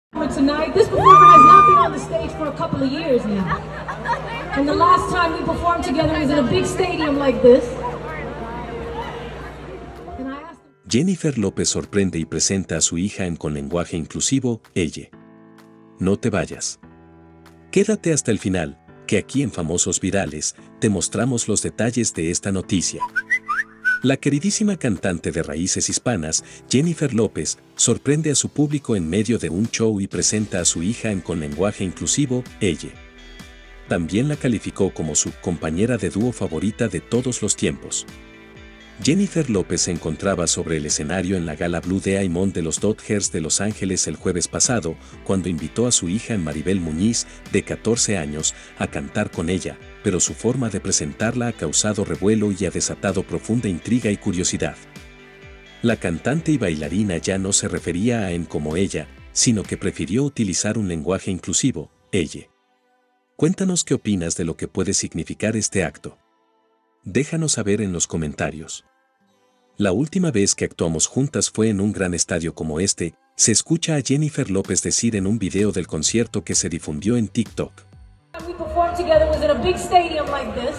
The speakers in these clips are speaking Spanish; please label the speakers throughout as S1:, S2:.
S1: For tonight, this performer has not been on the stage for a couple of years now. And the last time we performed together was in a big stadium like this. And I asked him...
S2: Jennifer López sorprende y presenta a su hija con lenguaje inclusivo, ella. No te vayas. Quédate hasta el final, que aquí en Famosos Virales te mostramos los detalles de esta noticia. La queridísima cantante de raíces hispanas, Jennifer López, sorprende a su público en medio de un show y presenta a su hija con lenguaje inclusivo, ella. También la calificó como su compañera de dúo favorita de todos los tiempos. Jennifer López se encontraba sobre el escenario en la gala Blue Diamond de los Dodgers de Los Ángeles el jueves pasado, cuando invitó a su hija Maribel Muñiz, de 14 años, a cantar con ella, pero su forma de presentarla ha causado revuelo y ha desatado profunda intriga y curiosidad. La cantante y bailarina ya no se refería a como ella, sino que prefirió utilizar un lenguaje inclusivo, ella. Cuéntanos qué opinas de lo que puede significar este acto. Déjanos saber en los comentarios. La última vez que actuamos juntas fue en un gran estadio como este, se escucha a Jennifer López decir en un video del concierto que se difundió en TikTok.
S1: We performed together was in a big stadium like this.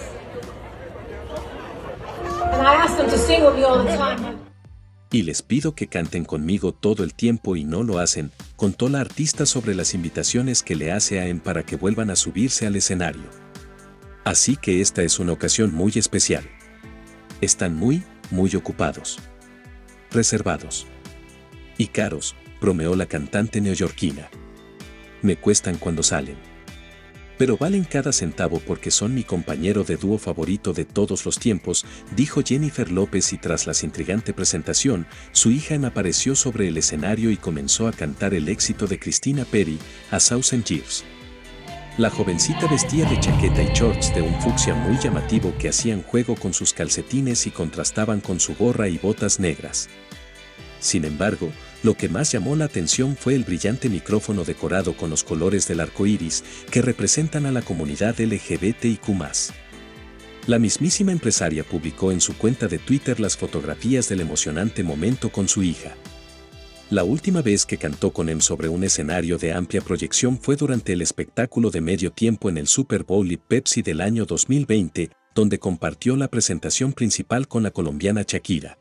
S1: And I asked them to sing with me all the time.
S2: Y les pido que canten conmigo todo el tiempo y no lo hacen, contó la artista sobre las invitaciones que le hace a para que vuelvan a subirse al escenario. Así que esta es una ocasión muy especial. Están muy ocupados. Reservados. Y caros, bromeó la cantante neoyorquina. Me cuestan cuando salen. Pero valen cada centavo porque son mi compañero de dúo favorito de todos los tiempos, dijo Jennifer López y tras la intrigante presentación, su hija apareció sobre el escenario y comenzó a cantar el éxito de Christina Perri, A Thousand Years. La jovencita vestía de chaqueta y shorts de un fucsia muy llamativo que hacían juego con sus calcetines y contrastaban con su gorra y botas negras. Sin embargo, lo que más llamó la atención fue el brillante micrófono decorado con los colores del arco iris que representan a la comunidad LGBTIQ+. La mismísima empresaria publicó en su cuenta de Twitter las fotografías del emocionante momento con su hija. La última vez que cantó con sobre un escenario de amplia proyección fue durante el espectáculo de medio tiempo en el Super Bowl y Pepsi del año 2020, donde compartió la presentación principal con la colombiana Shakira.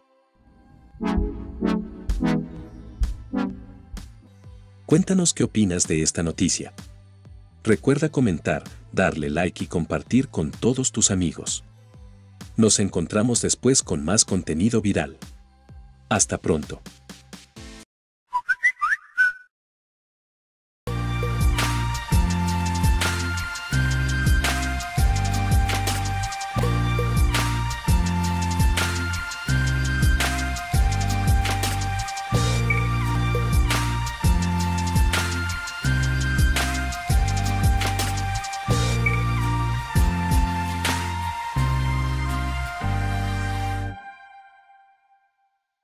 S2: Cuéntanos qué opinas de esta noticia. Recuerda comentar, darle like y compartir con todos tus amigos. Nos encontramos después con más contenido viral. Hasta pronto.